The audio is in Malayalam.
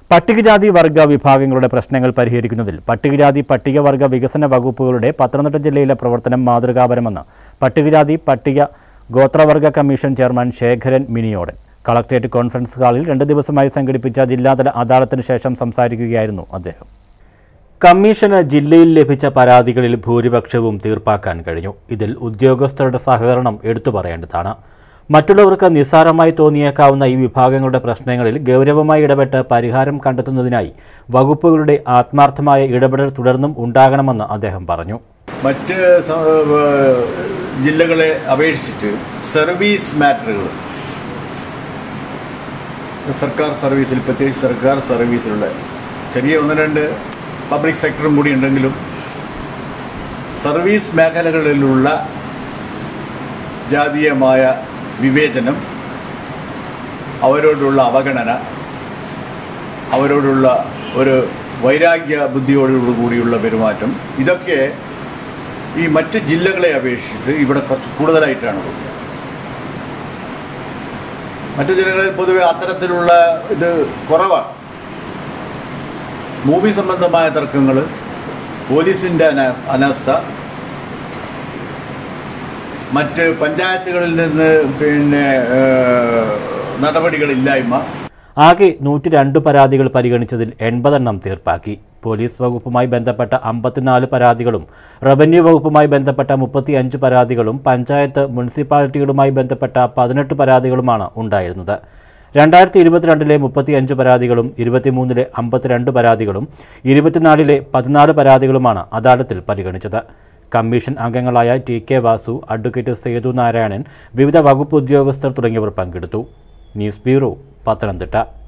പട്ടികജാതി വർഗ വിഭാഗങ്ങളുടെ പ്രശ്നങ്ങൾ പരിഹരിക്കുന്നതിൽ പട്ടികജാതി പട്ടികവർഗ വികസന വകുപ്പുകളുടെ പത്തനംതിട്ട ജില്ലയിലെ പ്രവർത്തനം മാതൃകാപരമെന്ന് പട്ടികജാതി പട്ടിക ഗോത്രവർഗ commission chairman Sekharan Miniyodan collectorate conference ഹാളിൽ 2 ദിവസമായി സംഘടിപ്പിച്ച ജില്ലാതല അദാലത്തിന് ശേഷം സംസാരിക്കുകയായിരുന്നു അദ്ദേഹം. കമ്മീഷന് ജില്ലയിൽ ലഭിച്ച പരാതികളിൽ ഭൂരിപക്ഷവും തീർപ്പാക്കാൻ കഴിഞ്ഞു. ഇതിൽ ഉദ്യോഗസ്ഥരുടെ സഹകരണം എടുത്തു പറയേണ്ടതാണ്. മറ്റുള്ളവർക്ക് നിസ്സാരമായി തോന്നിയേക്കാവുന്ന ഈ വിഭാഗങ്ങളുടെ പ്രശ്നങ്ങളിൽ ഗൗരവമായി ഇടപെട്ട് പരിഹാരം കണ്ടെത്തുന്നതിനായി വകുപ്പുകളുടെ ആത്മാർത്ഥമായ ഇടപെടൽ തുടർന്നും ഉണ്ടാകണമെന്ന് അദ്ദേഹം പറഞ്ഞു. മറ്റ് ജില്ലകളെ അപേക്ഷിച്ചിട്ട് സർവീസ് മാറ്ററുകൾ സർക്കാർ സർവീസിൽ, പ്രത്യേകിച്ച് സർക്കാർ സർവീസിലുള്ള ചെറിയ 1-2 പബ്ലിക് സെക്ടറും കൂടി ഉണ്ടെങ്കിലും സർവീസ് മേഖലകളിലുള്ള ജാതീയമായ വിവേചനം, അവരോടുള്ള അവഗണന, അവരോടുള്ള ഒരു വൈരാഗ്യ ബുദ്ധിയോടുകൂടിയുള്ള പെരുമാറ്റം, ഇതൊക്കെ ഈ മറ്റ് ജില്ലകളെ അപേക്ഷിച്ചിട്ട് ഇവിടെ കുറച്ച് കൂടുതലായിട്ടാണ് പോകുന്നത്. മറ്റു ജില്ലകളിൽ പൊതുവെ അത്തരത്തിലുള്ള ഇത് കുറവാണ്. ഭൂമി സംബന്ധമായ തർക്കങ്ങൾ, പോലീസിൻ്റെ അനാസ്ഥ, മറ്റ് പഞ്ചായത്തുകളിൽ നിന്ന് നടപടികളില്ലായ്മ. ആകെ 102 പരാതികൾ പരിഗണിച്ചതിൽ 80 എണ്ണം തീർപ്പാക്കി. പോലീസ് വകുപ്പുമായി ബന്ധപ്പെട്ട 54 പരാതികളും റവന്യൂ വകുപ്പുമായി ബന്ധപ്പെട്ട 35 പരാതികളും പഞ്ചായത്ത് മുനിസിപ്പാലിറ്റികളുമായി ബന്ധപ്പെട്ട 18 പരാതികളുമാണ് ഉണ്ടായിരുന്നത്. 2022-ലെ 35 പരാതികളും 23-ലെ 52 പരാതികളും 24-ലെ 14 പരാതികളുമാണ് അദാലത്തിൽ പരിഗണിച്ചത്. കമ്മീഷൻ അംഗങ്ങളായ TK വാസു, അഡ്വക്കേറ്റ് സേതു നാരായണൻ, വിവിധ വകുപ്പ് ഉദ്യോഗസ്ഥർ തുടങ്ങിയവർ പങ്കെടുത്തു. News bureau, Pathanamthitta.